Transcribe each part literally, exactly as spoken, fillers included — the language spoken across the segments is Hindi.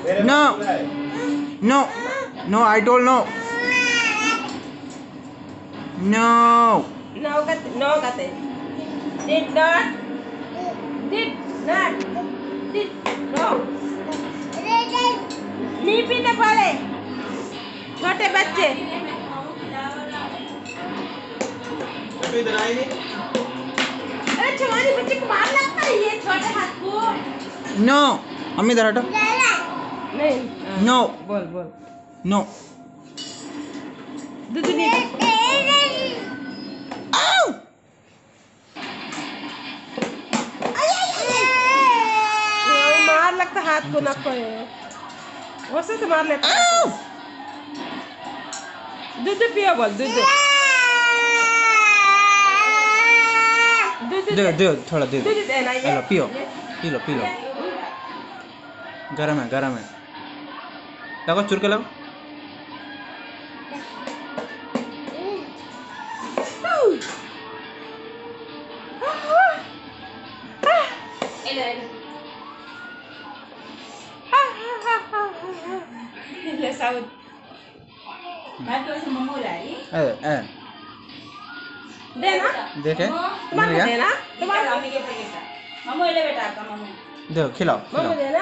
No. No. No, I told no. No. No kate, no kate. Did not. Did not. Did no. नहीं पीने वाले छोटे बच्चे। अरे तुम्हारी बच्चे को मार लगता है ये छोटे हाथ को। No. अम्मी इधर हटो। नहीं। No. बोल बोल। No. दूध नहीं। Ow! मार लगता हाथ को ना कोई। वैसे तो मार लेता। दूध पियो बोल दूध। दूध दे दे थोड़ा दे दो। दूध देना ये। हेलो पियो पी लो पी लो। गरम है गरम है। लगो चुर के लगो। ले साउथ मैं तो ऐसे मम्मू लाई ए ए देना देखे तुम्हारे मिल गया? देना तुम्हारे मम्मी के पैकेट मम्मू ले बेटा आपका मम्मू दो खिलाओ मम्मू खिलाओ। देना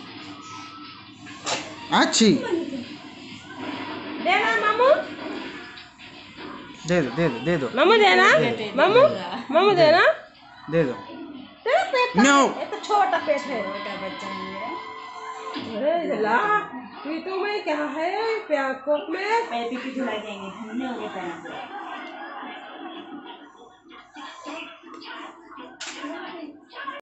अच्छी देना मम्मू दे दो दे दो दे दो मम्मू देना मम्मू मम्मू देना दे दो। तेरा पेट No. ये तो छोटा पेट है छोटा बच्चा है अरे ला पीटू में क्या है प्याज कोक में पैर पीपी धुला जाएंगे ठंडे हो गए पैर